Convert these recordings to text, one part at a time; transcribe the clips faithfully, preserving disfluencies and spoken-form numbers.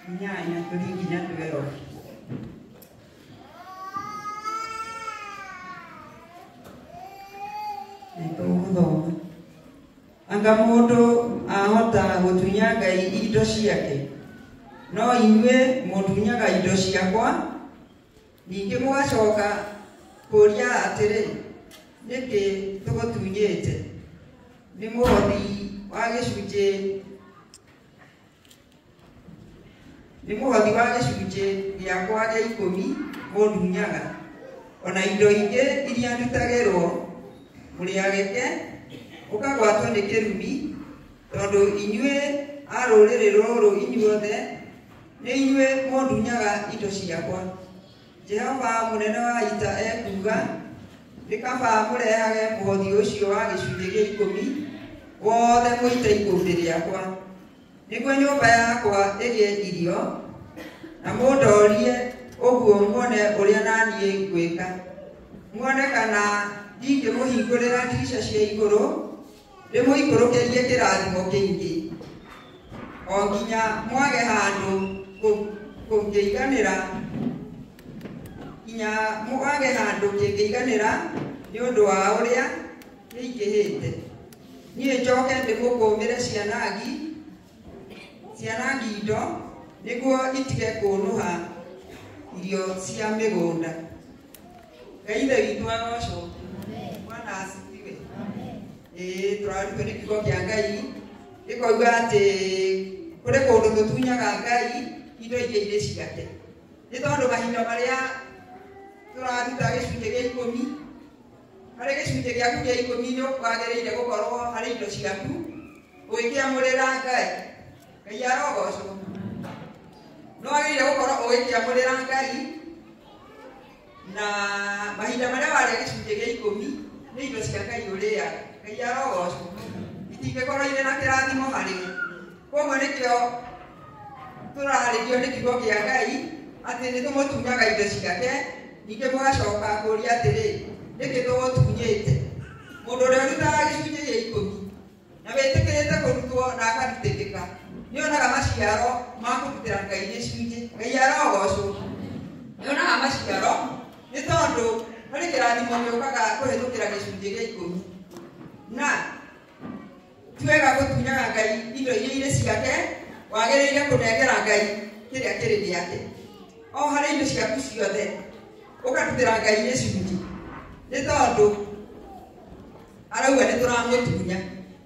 inyanya tũri nginya twelve. Nĩtũgũthoma. Anga mũndũ ahota gũtunya Ngai indo ciake, no inyuĩ mũtunyaga indo ciakwa. Ningĩ mũgacoka kũria atĩrĩ, nĩkĩ tũgũtunyĩte? Nĩ mũhothi wa gĩcunjĩ nĩ mũhothi wa gĩcunjĩ gĩakwa gĩa ikũmi mũndunyaga, ona indo ingĩ iria ndutagĩrwo mũrĩagĩke ũkagwatwo nĩ kĩrumi, tondũ inyuĩ a rũrĩrĩ rũrũ inyuothe nĩ inyuĩ mũndunyaga indo ciakwa. Jehova mũnene wa ita ekuga, nĩ kaba mũrehage mũhothi ũcio wa gĩcunjĩ gĩa ikũmi wothe mũite ikũmbĩ rĩakwa, nĩguo nyũmba yakwa ĩgĩe irio, na mũndorie ũguo muone ũrĩa naniĩ ngwĩka, muone kana ndingĩmũhingũrĩra ndirica cia igũrũ ndĩmũikũrũkĩrie kĩrathimo kĩingĩ, o nginya mwage handũ kũngĩiganĩra nginya mwage handũ kĩngĩiganĩra nĩ ũndũ wa ũrĩa nĩingĩhĩte. Niĩ njoke ndĩmũkũmĩre cianangi cianangi indo nĩguo itige kũnũha irio cia mĩgũnda. Ngai ithe witũ agocwo. Mwana asifiwe. Ĩĩ tũrarutwo nĩ kiugo kĩa Ngai gĩkoiga atĩ kũrĩ kũndũ tũtunyaga Ngai indo ingĩ irĩ ciake. Nĩ tondũ mahinda marĩa tũraruta gĩcunjĩ gĩa ikũmi, harĩ gĩcunjĩ gĩaku gĩa ikũmi nĩ wagĩrĩire gũkorwo harĩ indo ciaku ũgĩkĩamũrĩra Ngai. Ngai arogocwo. Nĩ wagĩrĩire gũkorwo ũgĩkĩamũrĩra Ngai, na mahinda marĩa warĩa gĩcunjĩ gĩa ikũmi nĩ indo cia Ngai ũrĩaga. Ngai arogocwo. Itingĩkorwo irĩ na kĩrathimo harĩ. Koguo nĩkĩo tũrarĩrio nĩ kiugo kĩa Ngai atĩ nĩ tũmũtunyaga indo ciake, ningĩ mũgacoka kũũria atĩrĩ, nĩkĩ tũgũtunyĩte? Mũndũ ũrĩa ũrutaga gĩcunjĩ gĩa ikũmi na wĩtĩkĩrĩte kũrutwo na akarutĩkĩka nĩ onaga maciaro ma kũrutĩra Ngai gĩcunjĩ. Ngai arogocwo. Nĩ onaga maciaro nĩ tondũ harĩ kĩrathimo gĩũkaga kũhĩtũkĩra gĩcunjĩ gĩa ikũmi, na tiwega gũtunyaga Ngai indo iria irĩ ciake, wagĩrĩire kũnengera Ngai kĩrĩa kĩrĩ gĩake. O harĩ indo ciaku ciothe ũkarutĩra Ngai gĩcunjĩ, nĩ tondũ arauga nĩ tũramũtunya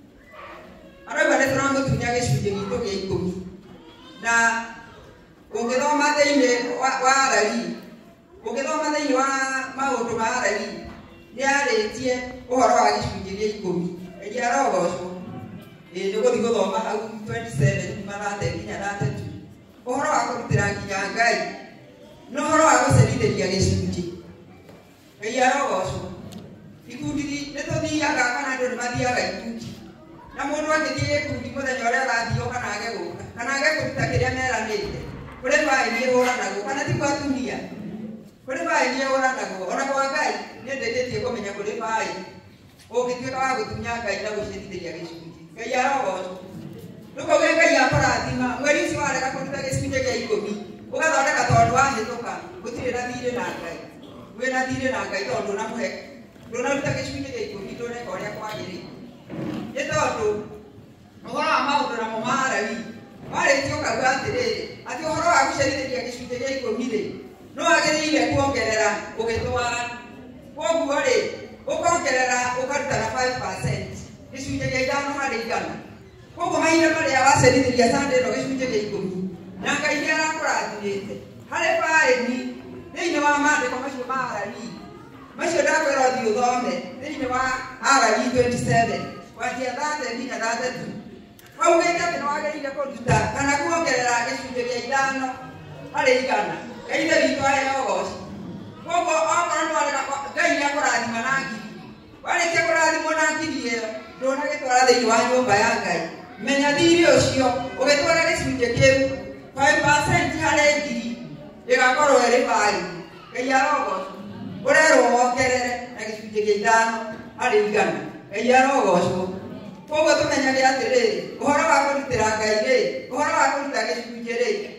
arauga nĩ tũramũtunya gĩcunjĩ gitũ gĩa ikũmi. Na ũngĩthoma thĩinĩ wa Alawii, ũngĩthoma thĩinĩ wa maũndũ ma Alawii nĩ arĩtie ũhoro wa gĩcunjĩ gĩa ikũmi. Ngai arogocwo. Ĩĩ nĩgũthiĩ gũthoma hau twenty-seven kuma thate nginya thate two, ũhoro wa kũrutĩra nginya Ngai na ũhoro wa gũcerithĩria gĩcunjĩ. Ngai arogocwo. Ikundi nĩ tũthiaga kana andũ nĩ mathiaga ikundi, na mũndũ agĩthiĩ gĩkundi mũthenya ũrĩa arathiĩ kana age gũka kana age kũruta kĩrĩa meranĩte, kũrĩ baĩni ĩhũranagwo kana ti kwa atumia, kũrĩ baĩni ĩhũranagwo. Ona kwa Ngai nĩ ndĩkĩtie kũmenya kũrĩ baĩni ũngĩtuĩka wa gũtunya Ngai na gũcerithĩria gĩcunjĩ. Ngai arogocwo. Ndũkauge Ngai akũrathima mweri ũcio warega kũruta gĩcunjĩ gĩa ikũmi ũgathondeka tondũ wahĩtũka gũtirĩ na thirĩ na Ngai. Wĩna thirĩ na Ngai tondũ ũnamũhe ndũnaruta gĩcunjĩ gĩa ikũmi, ndũneka ũrĩa kwagĩrĩire. Nĩ tondũ ũhoro wa maũndũ namo ma Alawii warĩtio ũkauga atĩrĩrĩ, atĩ ũhoro wa gũcerithĩria gĩcunjĩ gĩa ikũmi rĩ nĩ wagĩrĩire kuongerera ũgĩtwara. Koguo rĩ ũkongerera ũkaruta na five percent, gĩcunjĩ gĩa ithano harĩ igana. Koguo mahinda marĩa wacerithĩria Sunday ĩno gĩcunjĩ gĩa ikũmi na Ngai nĩ arakũrathimĩte harĩ baĩni thĩinĩ wa maandĩko macio ma Alawii macio ndakwĩra ũthiĩ ũthome thĩinĩ wa Alawii twenty-seven kwanjia thate nginya thate two. Waugĩte atĩ nĩ wagĩrĩire kũruta kana kuongerera gĩcunjĩ gĩa ithano harĩ igana. Ngai ithe witũ arogocwo. Koguo okorwo nĩ warega Ngai nĩ akũrathima na ngiri, warĩkia kũrathimwo na ngiri ĩyo ndũnagĩtwara thĩinĩ wa nyũmba ya Ngai. Menya thirĩ ũcio ũgĩtwara gĩcunjĩ kĩu five percent harĩ ngiri ĩgakorwo ĩrĩ baĩni. Ngai arogocwo. Ũrerwo wongerere na gĩcunjĩ gĩa ithano harĩ igana. Ngai arogocwo. Koguo tũmenyage atĩrĩrĩ, ũhoro wa kũrutĩra Ngai rĩ, ũhoro wa kũruta gĩcunjĩ rĩ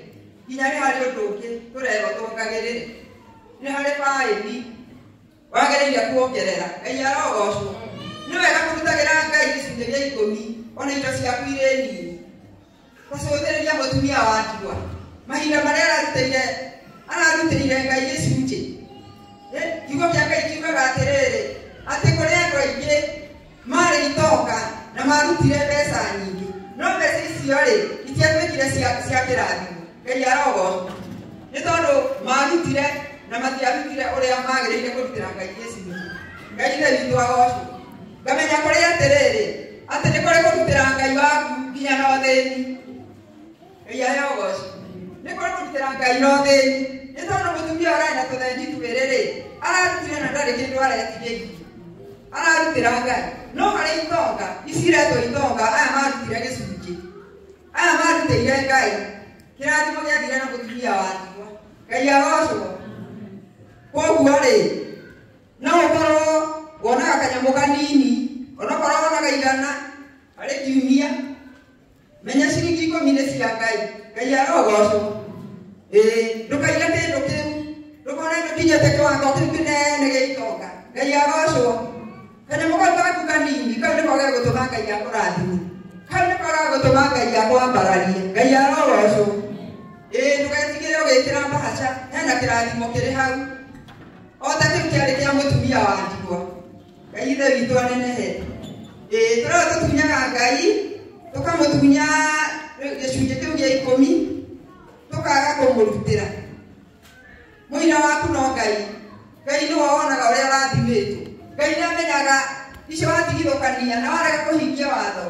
nginya nĩ harĩ ũndũ ũngĩ tũrerwo tũongagĩrĩre, nĩ harĩ baĩbi wagĩrĩire kuongerera. Ngai arogocwo. Nĩ wega kũrutagĩra Ngai gĩcunjĩ gĩa ikũmi ona indo ciaku irĩ nini. Tũcũthĩrĩria mũtumia wa ndigwa mahinda marĩa ararutĩire ararutĩire Ngai gĩcunjĩ. Kiugo kĩa Ngai kiugaga atĩrĩrĩ atĩ kũrĩ andũ aingĩ marĩ itonga na marutire mbeca nyingĩ, no mbeca icio rĩ itiatuĩkire cia kĩrathimo. Ngai arogocwo nĩ tondũ marutire na matiarutire ũrĩa magĩrĩire kũrutĩra Ngai gĩcunjĩ. Ngai nĩ witũ agocwo. Ngamenya kũrĩ atĩrĩrĩ atĩ nĩ kũrĩ kũrutĩra Ngai waku nginya na ũthĩni. Ngai arogocwo. Nĩ kũrĩ kũrutĩra Ngai na ũthĩni. Nĩ tondũ mũtumia ũrarĩ na tũtheni twĩrĩ rĩ ararutire na ndarĩ kĩndũ aretigĩrie. Ararutĩra Ngai. No harĩ itonga ici iretwo itonga aya marutire gĩcunjĩ. Aya marutĩire Ngai. Kĩrathimo gĩathire na mũtumia wa ndigwa. Ngai agocwo. Koguo rĩ no ũkorwo wonaga kanyamũ kanini onokorwo wonaga igana harĩ kiumia, menya ciringi ikũmi nĩ cia Ngai. Ngai arogocwo. Ĩĩ ndũkaige kĩndũ kĩu ndũkone ndũkinyĩte kĩwango kĩu kĩnene gĩa itonga. Ngai agocwo. Kanyamũ kau gaku kanini kau nĩko gegũtũma Ngai akũrathime. Kau nĩko gegũtũma Ngai akwambararie. Ngai arogocwo. Ĩĩ ndũgetigĩre ũgĩkĩra mbahaca hena kĩrathimo kĩrĩ hau. O ta kĩu kĩarĩ kĩa mũtumia wa ndigwa. Ngai ithe witũ anenehe. Ĩĩ tũrĩa tũtunyaga Ngai tũkamũtunya gĩcunjĩ kĩu gĩa ikũmi tũkaga kũmũrutĩra. Mũira waku no Ngai. Ngai nĩwe wonaga ũrĩa ũrathimĩtwo. Ngai nĩ amenyaga icio watigithũkania na warega kũhingia watho.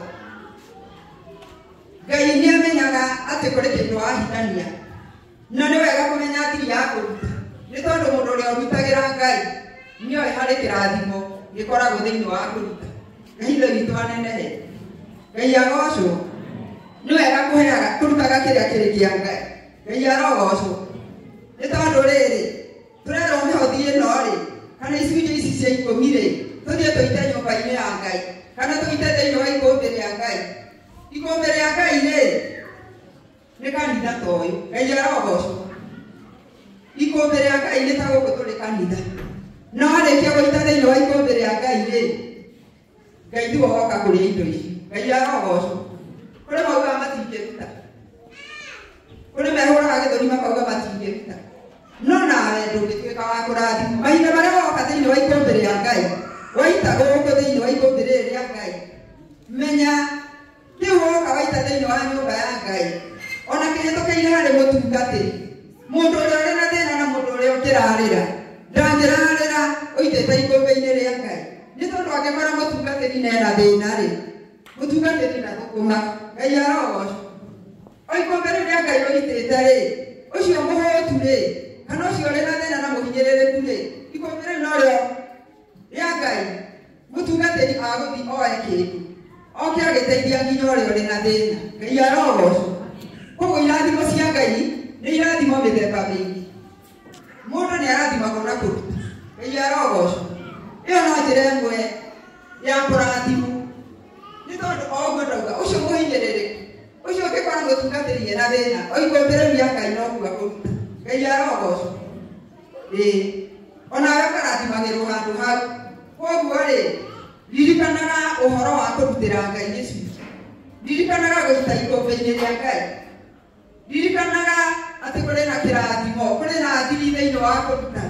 Ngai nĩ amenyaga atĩ kũrĩ kĩndũ wahitania. Na nĩ wega kũmenya thiri ya kũruta. Nĩ tondũ mũndũ ũrĩa ũrutagĩra Ngai nĩoĩ harĩ kĩrathimo gĩkoragwo thĩinĩ wa kũruta. Ngai ithe witũ anenehe. Ngai agocwo. Nĩ wega kũheaga kũrutaga kĩrĩa kĩrĩ kĩa Ngai. Ngai arogocwo. Nĩ tondũ rĩrĩ tũrerwo mĩhothi ĩno rĩ kana icunjĩ ici cia ikũmi rĩ tũthiĩ tũite nyũmba-inĩ ya Ngai kana tũite thĩinĩ wa ikũmbĩ rĩa Ngai. Ikũmbĩ rĩa Ngai rĩ nĩ kanitha ta ũyũ. Ngai arogocwo. Ikũmbĩ rĩa Ngai nĩ ta gũkũ tũrĩ kanitha. No arĩkia gũita thĩinĩ wa ikũmbĩ rĩa Ngai rĩ Ngai tiwe woka kũrĩa indo ici. Ngai arogocwo. Kũrĩ mauga matingĩruta. Kũrĩ mehũraga gĩthũri makauga matingĩruta. No nawe ndũngĩtuĩka wa kũrathimwo. Mahinda marĩa woka thĩinĩ wa ikũmbĩ rĩa Ngai waita gũkũ thĩinĩ wa ikũmbĩ rĩrĩ rĩa Ngai, menya rĩu woka waita thĩinĩ wa nyũmba ya Ngai ona kĩhĩtũkĩire harĩ mũtungatĩri. Mũndũ ũrĩa ũrĩ na thĩna na mũndũ ũrĩa ũkĩrarĩra ndangĩrarĩra ũitĩte ikũmbĩ-inĩ rĩa Ngai. Nĩ tondũ angĩkora mũtungatĩri na ena thĩna rĩ mũtungatĩri na thũkũma. Ngai arogocwo. O ikũmbĩ rĩu rĩa Ngai ũitĩte rĩ ũcio mũhũtu rĩ kana ũcio ũrĩ na thĩna na mũhinyĩrĩrĩku rĩ ikũmbĩ rĩu no rĩo rĩa Ngai. Mũtungatĩri agũthiĩ oe kĩndũ oke agĩteithia nginya ũrĩa ũrĩ na thĩna. Ngai arogocwo. Koguo irathimo cia Ngai nĩ irathimo mĩthemba mĩingĩ. Mũndũ nĩ arathimagwo na kũruta. Ngai arogocwo. Ĩyo no njĩra ĩmwe ya kũrathimwo. Nĩ tondũ o ũguo ndauga ũcio mũhinyĩrĩrĩku ũcio ũngĩkora mũtungatĩri ena thĩna o ikũmbĩ rĩu rĩa Ngai no kuga kũruta. Ngai arogocwo. Ĩĩ onawe ũkarathimagĩrwo handũ hau. Koguo rĩ ririkanaga ũhoro wa kũrutĩra Ngai gĩcunjĩ. Ririkanaga gũruta ikũmbĩ-inĩ rĩa Ngai. Ririkanaga atĩ kũrĩ na kĩrathimo kũrĩ na thiri thĩinĩ wa kũruta.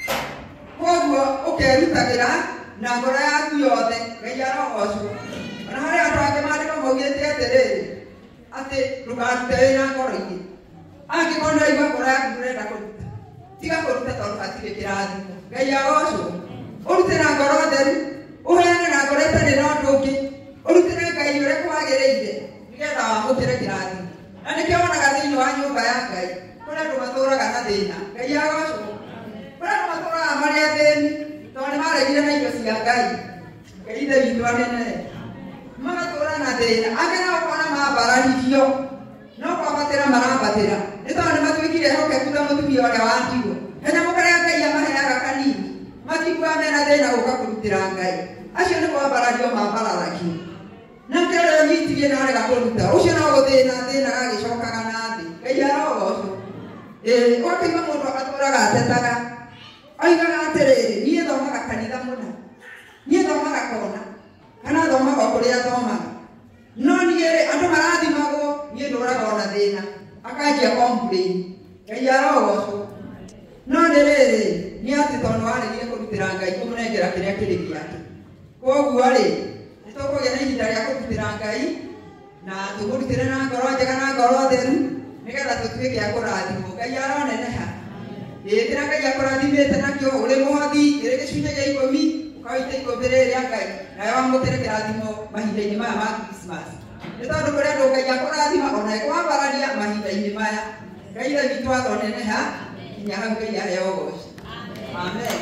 Koguo ũkerutagĩra na ngoro yaku yothe. Ngai arogocwo. Ona harĩ andũ angĩ maandĩko maugĩte atĩrĩrĩ atĩ ndũkarute wĩna ngoro-inĩ. Angĩkorwo nĩ ũraigua ngoro yaku ndũrenda kũruta tiga kũruta tondũ hatirĩ kĩrathimo. Ngai agocwo. Ũrute na ngoro theru ũheane na ngoro ĩtarĩ na ũndũ ũngĩ. Ũrutĩre Ngai ũrĩa kwagĩrĩire nĩgetha wamũkĩre kĩrathimo. Na nĩkĩo wonaga thĩinĩ wa nyũmba ya Ngai kũrĩ andũ matũũraga na thĩna. Ngai agocwo. Kũrĩ andũ matũũraga marĩ athĩni tondũ nĩ maregire na indo cia Ngai. Ngai ithe witũ anenehe. Magatũũra na thĩna. Angĩ nao ũkona mambararirio no kwambatĩra marambatĩra nĩ tondũ nĩ matuĩkire ehokeku ta mũtumia ũrĩa wa ndigwa. Kanyamũ karĩa Ngai amaheaga kanini matikuaga mena thĩna gũka kũrutĩra Ngai. Acio nĩ kwambarario mambararagio. Na kĩrĩa ũrĩa ũnyitirie na arega kũruta ũcio no gũthĩna thĩna gagĩcokaga na thĩ. Ngai arogocwo. eh okaima mundu aturaga atetaga oigaga atiriri niĩ thomaga kanitha mũna niĩ thomaga kona kana thomaga kũrĩa thomaga no niĩ rĩ andũ marathimagwo niĩ ndũraga ona thĩna akanjia complain Ngai arogocwo no nĩ rĩrĩ nĩ atĩ tondũ warĩgire kũrutĩra Ngai kũmũnengera kĩrĩa kĩrĩ gĩake koguo rĩ nĩtũkũgĩa na ihinda rĩa kũrutĩra Ngai na tũmũrutĩre na ngoro njega na ngoro theru nĩgetha tũtuĩke a kũrathimwo Ngai aroneneha ĩkĩra Ngai akũrathimĩte nakĩo ũrĩ mũhothi kĩrĩ gĩcunjĩ gĩa ikũmi ũkaita ikũmbĩ rĩrĩ rĩa Ngai nawe wamũkĩre kĩrathimo mahinda-inĩ maya ma Christmas nĩ tondũ kũrĩ andũ Ngai akũrathima ona ĩkwambararia mahinda-inĩ maya Ngai ithe witũ aroneneha nginya hau Ngai aheo ũgooci amen.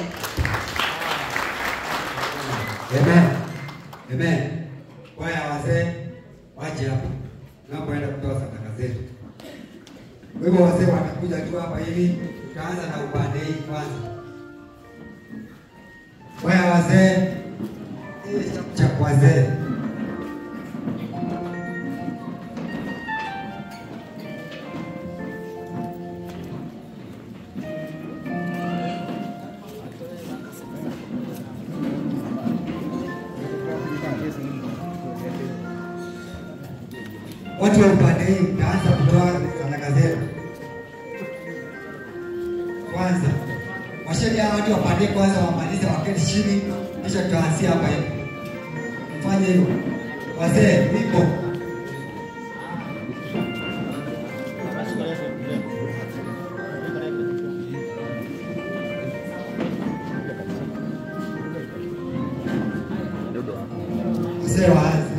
Amen. Amen. Kwaya wazee waje hapa. Tunapoenda kutoa sadaka zetu. Kwa hivyo wazee watakuja tu hapa hivi. Tutaanza na upande hii kwanza. Kwaya wazee cha wazee. Watu wa upande hii mtaanza kutoa sadaka zetu. Kwanza washeria watu wapande kwanza wamalize waketi chini kisha tutaanzia hapa hivi. Fanye hivyo. Wazee nipo. Wazee waanze.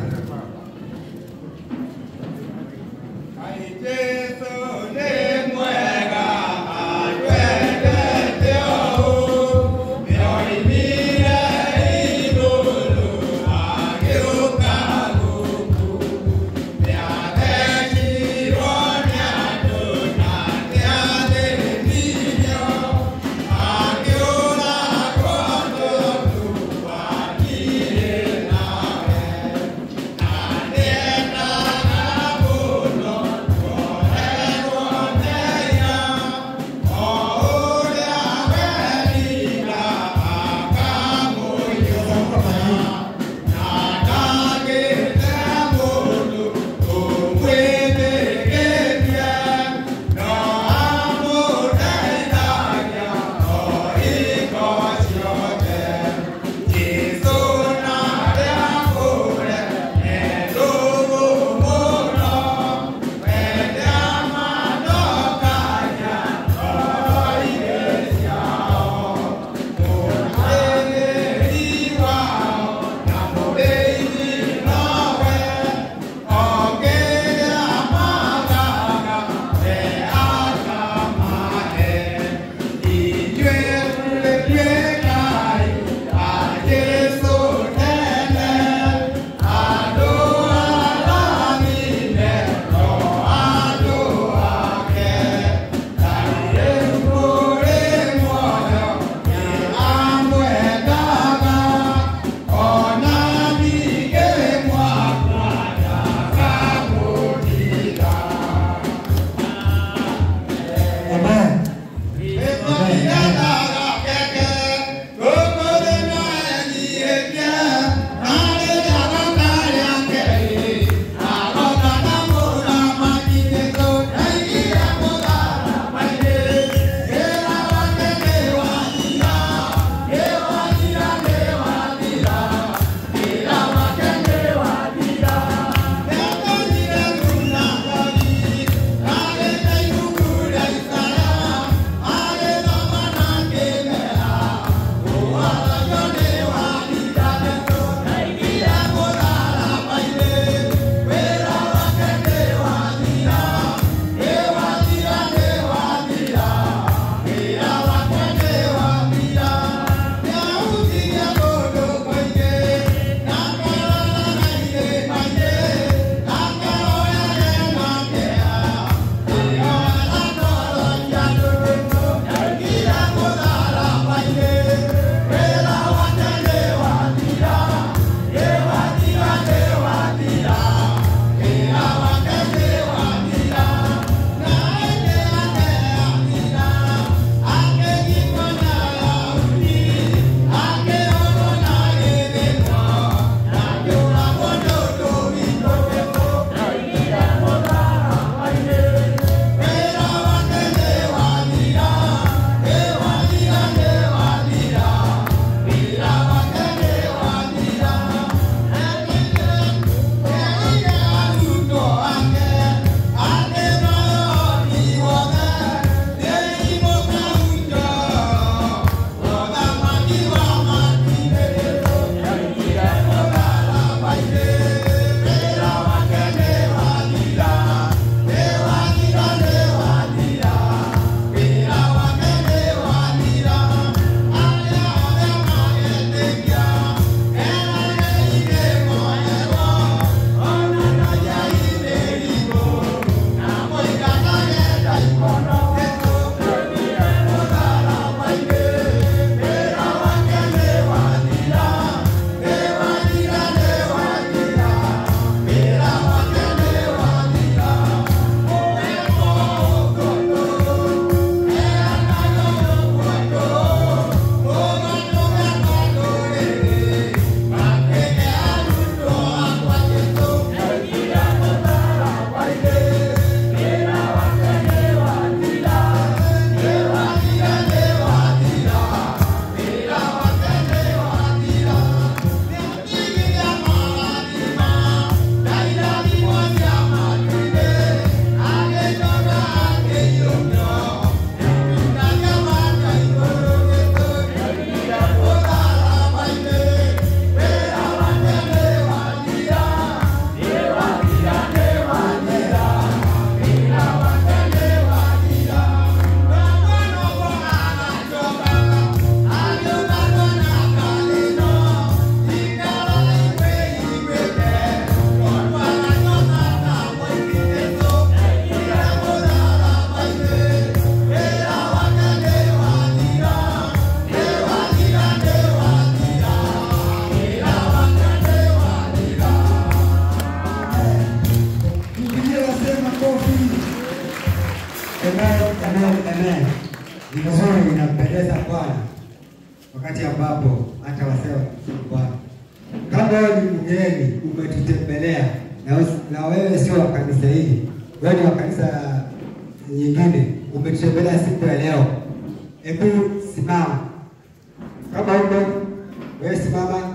Amen, amen, amen. Ni vizuri, inampendeza Bwana wakati ambapo hata wasema Bwana. Kama wewe ni mgeni umetutembelea na, na wewe sio wa kanisa hili, wewe ni wa kanisa nyingine, umetutembelea siku ya leo, hebu simama. Kama uko wewe simama.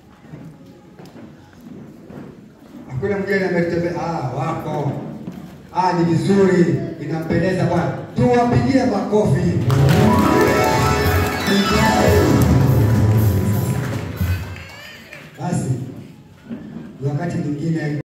Hakuna mgeni ametembelea, ah wako. Ah, ni vizuri, inampendeza Bwana. Tuwapigie makofi. Basi wakati mwingine